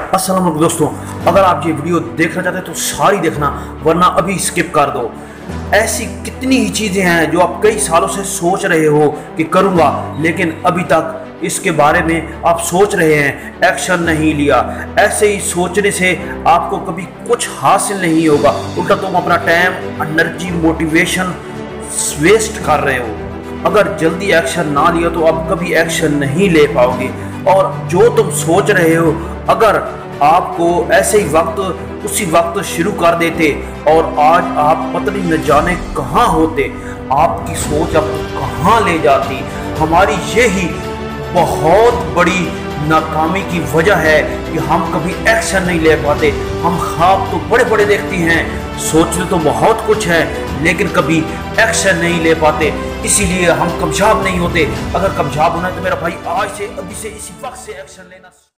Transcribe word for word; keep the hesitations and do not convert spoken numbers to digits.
अस्सलाम वालेकुम दोस्तों, अगर आप ये वीडियो देखना चाहते हैं तो सारी देखना, वरना अभी स्किप कर दो। ऐसी कितनी ही चीज़ें हैं जो आप कई सालों से सोच रहे हो कि करूँगा, लेकिन अभी तक इसके बारे में आप सोच रहे हैं, एक्शन नहीं लिया। ऐसे ही सोचने से आपको कभी कुछ हासिल नहीं होगा, उल्टा तुम अपना टाइम, एनर्जी, मोटिवेशन वेस्ट कर रहे हो। अगर जल्दी एक्शन ना लिया तो आप कभी एक्शन नहीं ले पाओगे। और जो तुम सोच रहे हो, अगर आपको ऐसे ही वक्त उसी वक्त शुरू कर देते और आज आप पत्नी न जाने कहाँ होते, आपकी सोच आपको कहाँ ले जाती। हमारी यही बहुत बड़ी नाकामी की वजह है कि हम कभी एक्शन नहीं ले पाते। हम ख्वाब तो बड़े बड़े देखते हैं, सोचते तो बहुत कुछ है, लेकिन कभी एक्शन नहीं ले पाते, इसीलिए हम कामयाब नहीं होते। अगर कामयाब होना है तो मेरा भाई आज से अभी से इसी वक्त से एक्शन लेना।